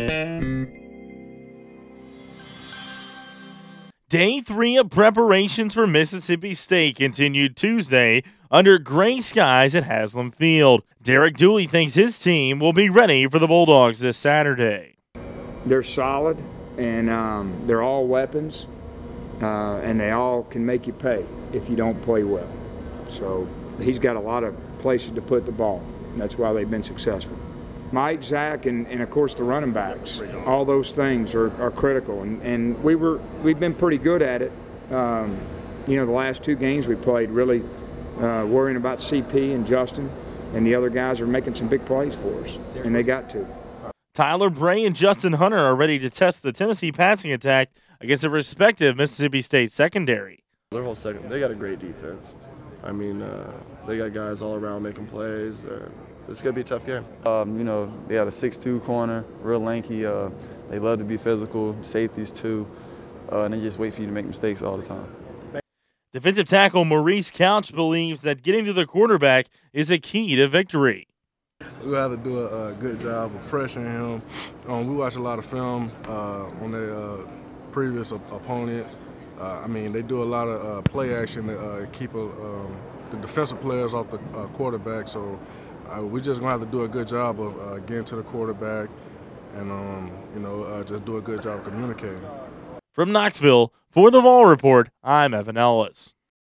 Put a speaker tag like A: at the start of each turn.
A: Day 3 of preparations for Mississippi State continued Tuesday under gray skies at Haslam Field. Derek Dooley thinks his team will be ready for the Bulldogs this Saturday.
B: They're solid, and they're all weapons, and they all can make you pay if you don't play well. So he's got a lot of places to put the ball. And that's why they've been successful. Mike, Zach, and of course the running backs, all those things are critical, and we've been pretty good at it. You know, the last 2 games we played, really worrying about CP and Justin, and the other guys are making some big plays for us, and they got to.
A: Tyler Bray and Justin Hunter are ready to test the Tennessee passing attack against their respective Mississippi State secondary.
C: Their whole second, they got a great defense. I mean, they got guys all around making plays. It's going to be a tough game.
D: You know, they had a 6'2" corner, real lanky. They love to be physical, safeties too, and they just wait for you to make mistakes all the time.
A: Defensive tackle Maurice Couch believes that getting to the quarterback is a key to victory.
E: We have to do a good job of pressuring him. We watch a lot of film on their previous opponents. I mean, they do a lot of play action to keep the defensive players off the quarterback. So we're just going to have to do a good job of getting to the quarterback and, you know, just do a good job of communicating.
A: From Knoxville, for the Vol Report, I'm Evan Ellis.